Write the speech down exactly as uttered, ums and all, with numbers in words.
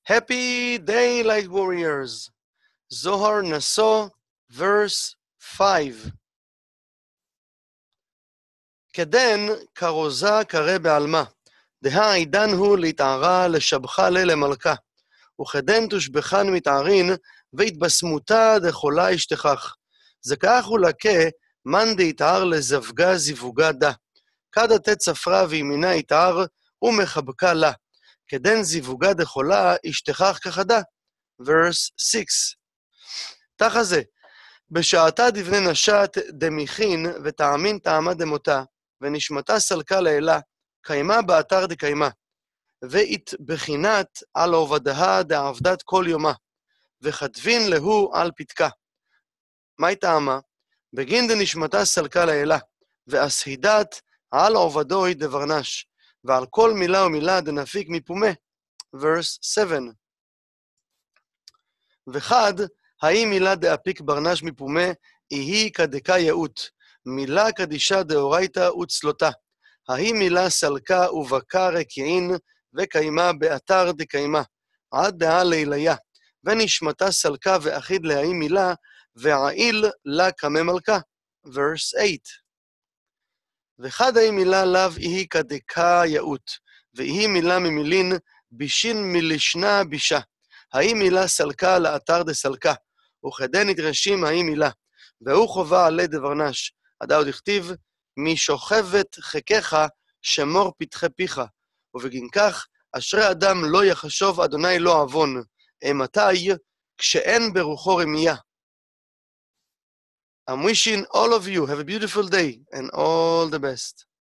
Happy day, light warriors. Zohar Naso, verse five. כדן כרוזה קרא בעלמה, דהה עידן הוא להתערה לשבחה למלכה, וכדן תושבחן מתערין, והתבשמותה דחולה אשתכח. זכך ולקה, מן דהתער לזווגה זיווגה דה. כדה תצפרה וימינה יתער, ומחבקה לה. כדן זיווגה דחולה אשתכח כחדה. verse six. תחה זה, בשעתה דבני נשת דמיכין, ותאמין טעמה דמותה, ונשמתה סלקה לאלה, קיימה באתר דקיימה, ואת בחינת על עובדה דעבדת כל יומה, וכתבין להו על פתקה. מהי טעמה? בגין דנשמתה סלקה לאלה, ואסהידת על עובדוי דברנש, ועל כל מילה ומילה דנפיק מפומה. verse seven. וחד, האי מילה דאפיק ברנש מפומה, איהי כדקה יאות, מילה קדישה דאורייתא וצלותה. ההיא מילה סלקה ובקה רקיעין, וקיימה באתר דקיימה, עד דעה ליליה, ונשמתה סלקה ואחיד להיא מילה, ועיל לה קמא מלכה. verse eight. וחד ההיא מילה לאו איהי כדקה יאות, ואיהי מילה ממילין, בישין מלשנה בישה. ההיא מילה סלקה לאתר דסלקה, וכדן נדרשים ההיא מילה, והוא חובה עלי דברנש, עדה עוד הכתיב, משוכבת חכך שמור פתחי פיך, ובגין כך, אשרי אדם לא יחשוב אדוני לא עוון, אימתי, כשאין ברוחו רמייה. I'm wishing all of you have a beautiful day and all the best.